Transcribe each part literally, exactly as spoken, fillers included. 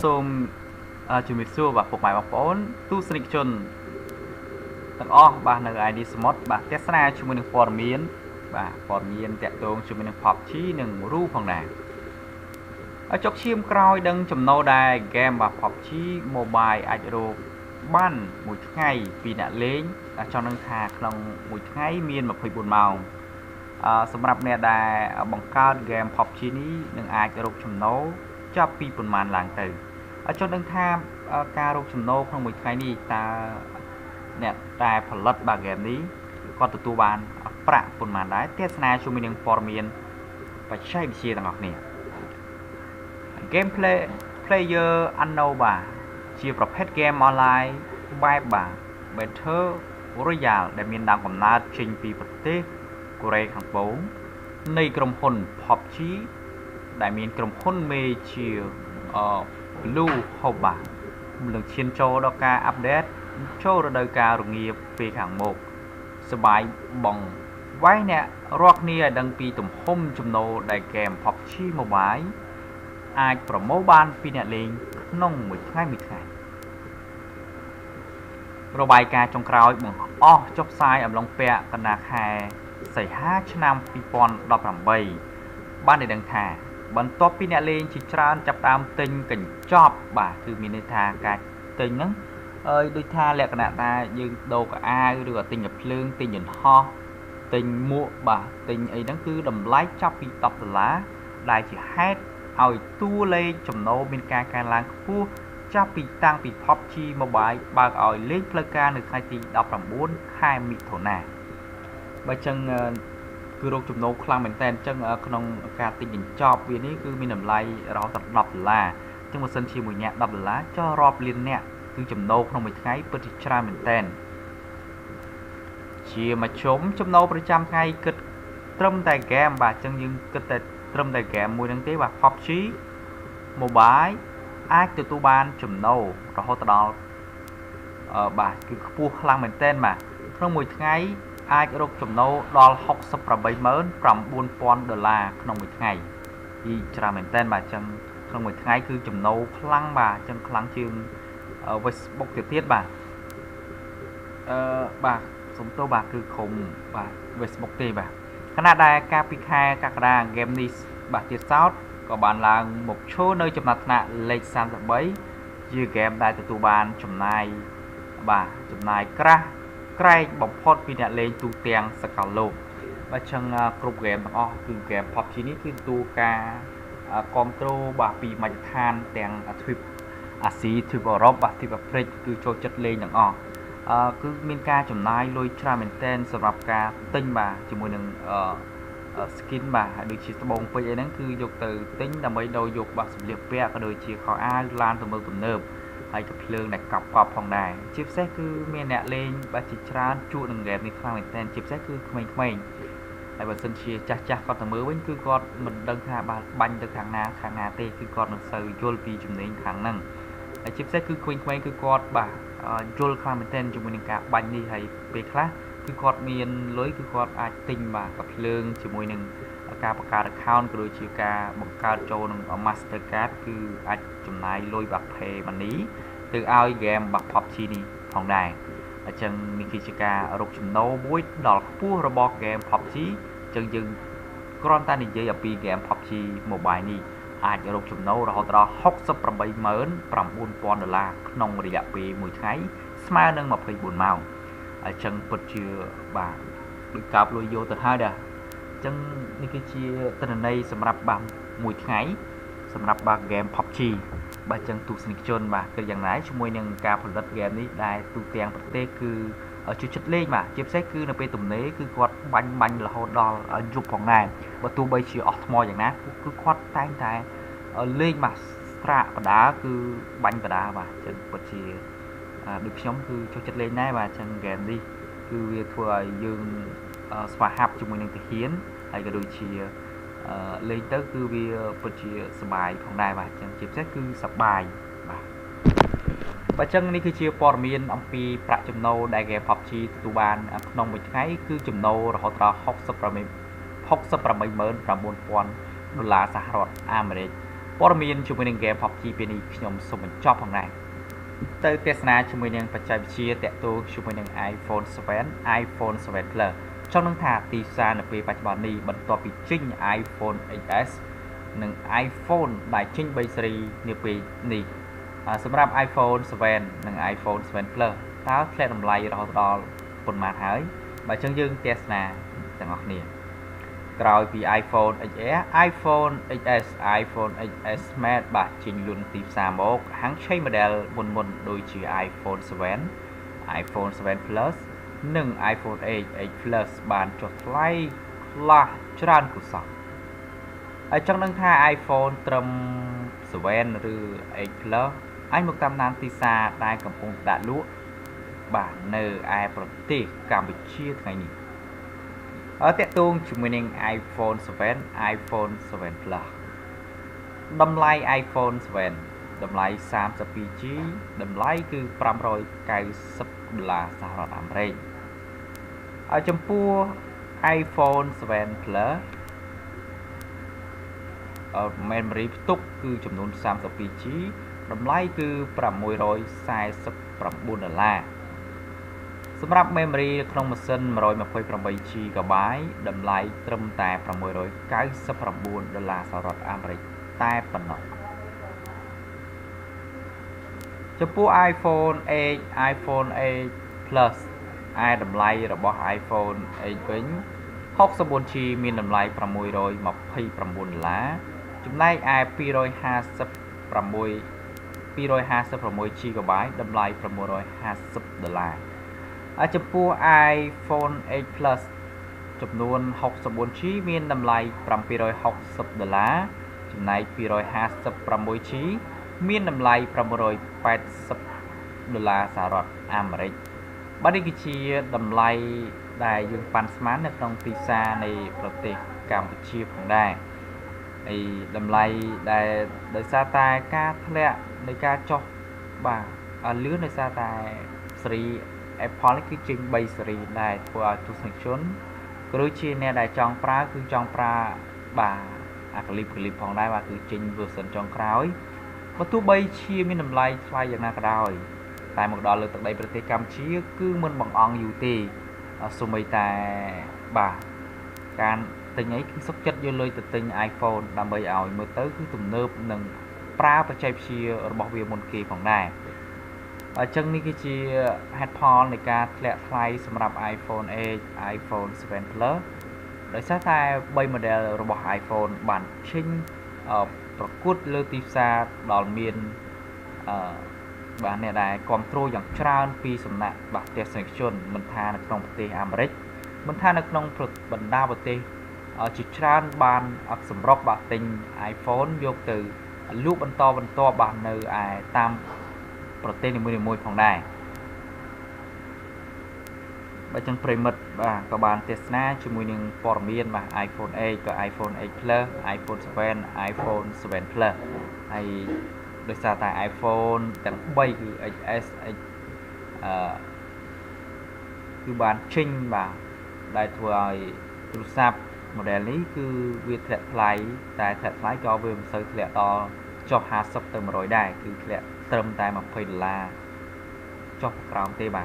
សូមជំរាបសួរបាទពុកម៉ែបងប្អូនទស្សនិកជនទាំងអស់បាទនៅ ไอ ดี សមុទ្របាទទស្សនាជាមួយនឹងព័ត៌មានបាទព័ត៌មានតាក់ទងជាមួយនឹង pop G និង Ru ផងដែរឲ្យចុកឈាមក្រោយដឹងចំណូលដែរ game បាទ pop G Mobile អាចរកបានមួយថ្ងៃពីអ្នកលេងចង់នឹងថាក្នុងមួយថ្ងៃមានยี่สิบสี่ម៉ោងអឺសម្រាប់អ្នកដែលបង្កើត game pop G នេះនឹងអាចរកចំណូលចាប់ពីប្រមាណឡើងទៅឲ្យចង់ដឹងថាការរកចំណូលក្នុងមួយថ្ងៃនេះតើអ្នកដែលផលិតបាទ game នេះគាត់ទទួលបានប្រាក់ប៉ុន្មានដែរទស្សនាជាមួយនឹងព័ត៌មានបច្ចេកវិទ្យាទាំងអស់គ្នា Gameplay Player Unknown ជាប្រភេទ game online បែបបាទ Battle Royale ដែលមានដើមកំណើតចេញពីប្រទេសកូរ៉េខាងត្បូងនៃក្រុមហ៊ុន pop G ដែលមានក្រុមហ៊ុនមេជាអឺ Blue Hoba នឹងឈានចូលដល់ការអាប់ដេតចូលរដូវកាលរងាពេលខាងមុខសបាយបងវាយអ្នករាល់គ្នាឲ្យដឹងពីទំហំចំណូលដែល game pop G Mobile អាចប្រមូលបានពីអ្នកលេងក្នុងមួយថ្ងៃមួយថ្ងៃរបាយការណ៍ចុងក្រោយបង្អស់ចុះផ្សាយអំឡុងពាក់កណ្ដាលខែសីហាឆ្នាំពីរពាន់ដប់ប្រាំបីបានឲ្យដឹងថាបន្ទាប់ពីអ្នកលេងជាច្រើនចាប់ផ្ដើមទិញកញ្ចប់បាទគឺមានន័យថាការទិញហ្នឹងអើយដូចថាលក្ខណៈថាយើងដូរកៅអៅឬក៏ទិញកាភ្លើងទិញយន្តហោះទិញមួកបាទទិញអីហ្នឹងគឺតម្លៃចាប់ពីដប់ដុល្លារដែលជាហេតុឲ្យតួលេខចំណូលមានការកើនឡើងខ្ពស់ចាប់ពីតាំងពី pop G Mobile បើកឲ្យលេងផ្លូវការនៅថ្ងៃទីដប់ប្រាំបួនខែមិថុនាបើចឹងគឺរកចំណូលខ្លាំងមែនតើអញ្ចឹងក្នុងការទិញកញ្ចប់វានេះគឺមានតម្លៃរហូតដល់ដប់ដុល្លារអញ្ចឹងបើសិនជាមួយអ្នកដប់ដុល្លារចុះរាប់លានអ្នកគឺចំណូលក្នុងមួយថ្ងៃពិតជាច្រើនមែនតើជាមជ្ឈមចំណូលប្រចាំថ្ងៃគិតត្រឹមតែ game បាទអញ្ចឹងយើងគិតតែត្រឹមតែ game មួយហ្នឹងទេបាទ pop G Mobile អាចទទួលបានចំណូលរហូតដល់អឺបាទគឺខ្ពស់ខ្លាំងមែនតើបាទក្នុងមួយថ្ងៃអាចរកចំណូលដល់หกสิบแปดหมื่นเก้าพันដុល្លារក្នុងមួយថ្ងៃពីច្រើនមែនតើបាទអញ្ចឹងក្នុងមួយថ្ងៃគឺចំណូលខ្លាំងបាទអញ្ចឹងខ្លាំងជាង Facebook ទៅទៀតបាទអឺបាទសុំទោសបាទគឺក្រុមបាទ Facebook ទេបាទខណៈដែលការពីខែកក្កដា game នេះបាទទៀតសោតក៏បានឡើងមកឈរនៅចំណាត់ថ្នាក់លេខសាមសិបបីជា game ដែលទទួលបានចំណាយបាទចំណាយក្រាស់ក្រែកបំផុតពីអ្នកលេងទូទាំងសកលលោកបើចឹងគ្រប់ game ទាំងអស់គឺ game pop G នេះគឺទទួលការគ្រប់គ្រងបាទពីមជ្ឈដ្ឋានទាំងទ្វីបអាស៊ីទ្វីបអឺរ៉ុបបាទទ្វីបអាហ្វ្រិកគឺចូលចិត្តលេងទាំងអស់អឺគឺមានការចំណាយលុយច្រើនមែនទែនសម្រាប់ការទិញបាទជាមួយនឹងអឺ skin បាទហើយដូចជាត្បូងពេជ្រអីហ្នឹងគឺយកទៅទិញដើម្បីដូរយកបាទសម្លៀកពាក់ក៏ដូចជាខោអាវឡានទំនើបទំនើបហើយក៏ភ្លើងដែលកប់កប់ផងដែរជាពិសេសគឺមានអ្នកលេងបាទជាច្រើនជួបនឹង game នេះខ្លាំងមែនទែនជាពិសេសគឺក្មេងៗហើយបើសិនជាចាស់ចាស់គាត់ទៅមើលវិញគឺគាត់មិនដឹងថាបាទបាញ់ទៅខាងណាខាងណាទេគឺគាត់មិនសូវយល់ពីចំណេញខាងហ្នឹងហើយជាពិសេសគឺក្មេងៗគឺគាត់បាទយល់ខ្លាំងមែនទែនជាមួយនឹងការបាញ់នេះហើយពេលខ្លះគឺគាត់មានលុយគឺគាត់អាចទិញបាទកាភ្លើងជាមួយនឹងការបង្កើត account ក៏ដូចជាការបង្កើតចូលនឹង Mastercard គឺអាចចំណាយលុយបាទ Pay Money ទៅឲ្យ game បាទ pop G នេះផងដែរអញ្ចឹងនេះគឺជាការរកចំណូលមួយដល់ខ្ពស់របស់ game pop G អញ្ចឹងយើងគ្រាន់តែនិយាយអំពី game pop G Mobile នេះអាចរកចំណូលរហូតដល់หกสิบแปดหมื่นเก้าพันដុល្លារក្នុងរយៈពេលមួយថ្ងៃស្មើនឹងยี่สิบสี่ម៉ោងអញ្ចឹងពិតជាបាទដូចកាប់លុយយកទៅហើយដែរអញ្ចឹងនេះគឺជាទិន្នន័យសម្រាប់បាទមួយថ្ងៃសម្រាប់បាទ game pop G បាទអញ្ចឹងទស្សនិកជនបាទគឺយ៉ាងណាជាមួយនឹងការផលិត game នេះដែលទូទាំងប្រទេសគឺជួយចិត្តលេងបាទជាពិសេសគឺនៅពេលទំនេរគឺគាត់បាញ់បាញ់រហូតដល់យប់ផងដែរបើទោះបីជាអស់ថ្មយ៉ាងណាគឺគាត់តែងតែលេងបាទស្រាកបដាគឺបាញ់បដាបាទអញ្ចឹងពិតជាដូចខ្ញុំគឺចូលចិត្តលេងដែរបាទអញ្ចឹង game នេះគឺវាធ្វើឲ្យយើងស្វាហាប់ជាមួយនឹងទាហានហើយក៏ដូចជាលេងទៅគឺវាពិតជាសប្បាយផងដែរបាទអញ្ចឹងជាពិសេសគឺសប្បាយបាទបើអញ្ចឹងនេះគឺជាព័ត៌មានអំពីប្រាក់ចំណូលដែល game pop G ទទួលបានក្នុងមួយថ្ងៃគឺចំណូលរហូតដល់หกสิบแปดหมื่นเก้าพันដុល្លារសហរដ្ឋអាមេរិកព័ត៌មានជាមួយនឹង game ផប់ជី ពេលនេះខ្ញុំសូមបញ្ចប់ផងដែរទៅទស្សនាជាមួយនឹងបច្ចេកវិទ្យាតាក់ទងជាមួយនឹង iPhone เซเว่น iPhone เซเว่น Plus ចង់នឹងថាទីផ្សារនៅពេលបច្ចុប្បន្ននេះបន្ទាប់ពីចេញ iPhone เอ็กซ์ เอส និង iPhone ដែលចេញបីស៊េរីនាពេលនេះសម្រាប់ iPhone เซเว่น និង iPhone เซเว่น Plus តើធ្លាក់តម្លៃរហូតដល់ប៉ុន្មានហើយបើអញ្ចឹងយើងទស្សនាទាំងអស់គ្នាក្រោយពី iPhone เอ็กซ์ เอส iPhone เอ็กซ์ เอส iPhone เอ็กซ์ เอส Max បាទចេញលុនទីផ្សារមកហាងឆេ model មុនមុនដូចជា iPhone เซเว่น iPhone เซเว่น Plus និង iPhone เอ็กซ์ เอ็กซ์ Plus បានចុះថ្លៃខ្លះច្រើនគួរសមហើយចង់ដឹងថា iPhone ត្រឹមเซเว่น ឬ เอ็กซ์ Plus អាចមកតាមដានទីផ្សារដែលកំពុងដាក់លក់បាទនៅឯប្រទេសកម្ពុជាថ្ងៃនេះអត់តាក់ទងជាមួយនឹង iPhone เซเว่น iPhone เซเว่น Plus តម្លៃ iPhone เซเว่น តម្លៃ សាមសិបពីរជី តម្លៃគឺប្រាំរយកៅសិបដុល្លារសហរដ្ឋអាមេរិកហើយចំពោះ iPhone เซเว่น Plus អឺ memory ផ្ទុកគឺចំនួន សាមសិបពីរជី តម្លៃគឺប្រាំមួយរយសែសិបប្រាំបួនដុល្លារសម្រាប់ memory ក្នុងម៉ាស៊ីន មួយរយម្ភៃប្រាំបីជីហ្គាបៃត៍ តម្លៃត្រឹមតែប្រាំមួយរយកៅសិបប្រាំបួនដុល្លារសហរដ្ឋអាមេរិកតែប៉ុណ្ណោះចំពោះ iPhone เอ็กซ์ iPhone เอ็กซ์ Plus ឯតម្លៃរបស់ iPhone เอ็กซ์ វិញ หกสิบบួនជី មានតម្លៃប្រាំមួយរយម្ភៃប្រាំបួនដុល្លារចំណែកឯពីររយហាសិបប្រាំមួយ ពីររយហាសិបប្រាំមួយជីហ្គាបៃត៍ តម្លៃប្រាំមួយរយហាសិបដុល្លារហើយចំពោះ iPhone เอ็กซ์ Plus ចំនួន หกสิบบួនជី មានតម្លៃប្រាំពីររយហកសិបដុល្លារចំណែកពីររយហាសិបប្រាំមួយជី មានតម្លៃប្រាំមួយរយប៉ែតសិបដុល្លារសហរដ្ឋអាមេរិកបាទនេះគឺជាតម្លៃដែលយើងប៉ាន់ស្មាននៅក្នុងទីផ្សារនៃប្រទេសកម្ពុជាផងដែរហើយតម្លៃដែលដោយសារតែការធ្លាក់នៃការចុះបាទលឿនដោយសារតែស៊េរី Apple នេះគឺចេញបីស៊េរីដែលធ្វើឲ្យទស្សនិកជនក៏ដូចជាអ្នកដែលចង់ប្រើគឺចង់ប្រើបាទអាក្លីបក្លីបផងដែរបាទគឺចេញ version ចុងក្រោយបើទោះបីជាមានតម្លៃថ្លៃយ៉ាងណាក៏ដោយតែមកដល់លើទឹកដីប្រទេសកម្ពុជាគឺមិនបង្អង់យូរទេសូម្បីតែបាទការទិញអីគឺសុខចិត្តយកលុយទៅទិញ iPhone ដើម្បីឲ្យមើលទៅគឺទំនើបនិងប្រើបច្ចេកវិទ្យារបស់វាមុនគេផងដែរអញ្ចឹងនេះគឺជាហេតុផលនៃការធ្លាក់ថ្លៃសម្រាប់ iPhone เอ็กซ์ iPhone เซเว่น Plus ដោយសារតែ បី model របស់ iPhone បានចេញប្រកួតលើទីផ្សារដល់មានអឺបាទអ្នកដែលគ្រប់គ្រងយ៉ាងច្រើនពីសំណាក់បាទទស្សនិកជនមិនថានៅក្នុងប្រទេសអាមេរិកមិនថានៅក្នុងបណ្ដាប្រទេសជាច្រើនបានអត់សម្រុកបាទទិញ iPhone យកទៅលក់បន្តបន្តបាទនៅឯតាមប្រទេសនីមួយៗផងដែរបើចឹងប្រិមិត្តបាទក៏បានទស្សនាជាមួយនឹងព័ត៌មានបាទ iPhone เอ็กซ์ ក៏ iPhone เอ็กซ์ Plus iPhone เซเว่น iPhone เซเว่น Plus ហើយដោយសារតែ iPhone ទាំងបីគឺ เอ็กซ์ เอส អឺគឺបានចេញបាទដែលធ្វើឲ្យទូរស័ព្ទ model នេះគឺវាធ្លាក់ថ្លៃតែធ្លាក់ថ្លៃក៏វាមិនសូវធ្លាក់ដល់ចុះហាសិបទៅមួយរយដែរគឺធ្លាក់ត្រឹមតែម្ភៃដុល្លារចុះក្រោមទេបាទ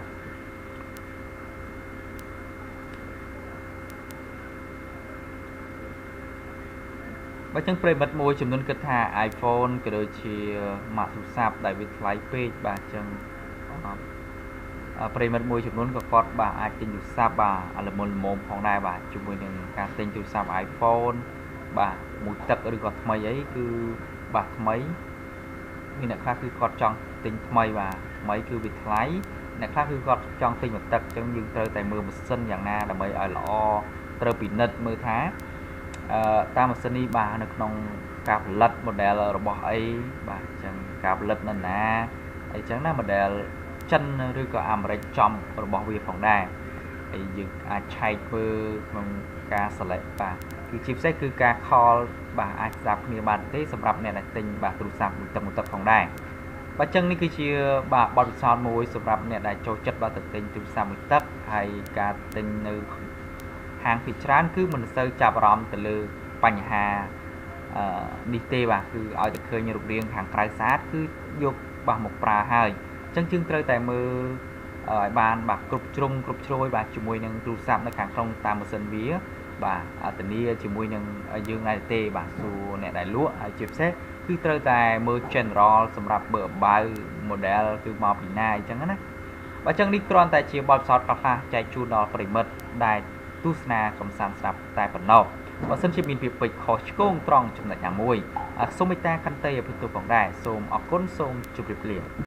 បើចឹងប្រិមិត្តមួយចំនួនគិតថា iPhone ក៏ដូចជាម៉ាកទូរស័ព្ទដែលវាថ្លៃពេកបាទចឹងប្រិមិត្តមួយចំនួនក៏គាត់បាទអាចទិញទូរស័ព្ទបាទល្មមល្មមផងដែរបាទជាមួយនឹងការទិញទូរស័ព្ទ iPhone បាទមួយទឹកឬក៏ថ្មីអីគឺបាទថ្មីមានអ្នកខ្លះគឺគាត់ចង់ទិញថ្មីបាទថ្មីគឺវាថ្លៃអ្នកខ្លះគឺគាត់ចង់ទិញមួយទឹកអញ្ចឹងយើងត្រូវតែមើលម៉ាស៊ីនយ៉ាងណាដើម្បីឲ្យល្អត្រូវពិនិត្យមើលថាអឺតាមម៉ាស៊ីននេះបាទនៅក្នុងការផលិត model របស់អីបាទអញ្ចឹងការផលិតនៅណាអីចឹងណា model ចិនឬក៏អាមេរិកចំរបស់វាផងដែរហើយយើងអាចឆែកធ្វើក្នុងការ select បាទគឺជាពិសេសគឺការ call បាទអាចស្ដាប់គ្នាបានទេសម្រាប់អ្នកដែលទិញបាទទូរស័ព្ទមួយទឹកមួយទឹកផងដែរបើចឹងនេះគឺជាបាទបទពិសោធន៍មួយសម្រាប់អ្នកដែលចូលចិត្តបាទទៅទិញទូរស័ព្ទមួយទឹកហើយការទិញនៅហាងភាគច្រើនគឺមិនសូវចាប់អារម្មណ៍ទៅលើបញ្ហាអនេះទេបាទគឺឲ្យតែឃើញរូបរាងខាងក្រៅស្អាតគឺយកបាទមកប្រើហើយអញ្ចឹងយើងត្រូវតែមើលឲ្យបានបាទគ្រប់ជ្រុងគ្រប់ជ្រោយបាទជាមួយនឹងទូរស័ព្ទនៅខាងក្នុងតាមម៉ាស៊ីនវាបាទធានាជាមួយនឹងយើងដែរទេបាទសួរអ្នកដែលលក់ហើយជាពិសេសគឺត្រូវតែមើល general សម្រាប់បើបៅ model គឺមកពីណាអញ្ចឹងណាបើអញ្ចឹងនេះគ្រាន់តែជាបទពិសោធន៍ខ្លះៗចែកជូនដល់ប្រិមិត្តដែលទស្សនាកំសាន្តស្ដាប់តែប៉ុណ្ណោះបើសិនជាមានពាក្យពេចន៍ខុសឆ្គងត្រង់ចំណុចណាមួយសូមមេត្តាខន្តីអភ័យទោសផងដែរសូមអរគុណសូមជម្រាបលា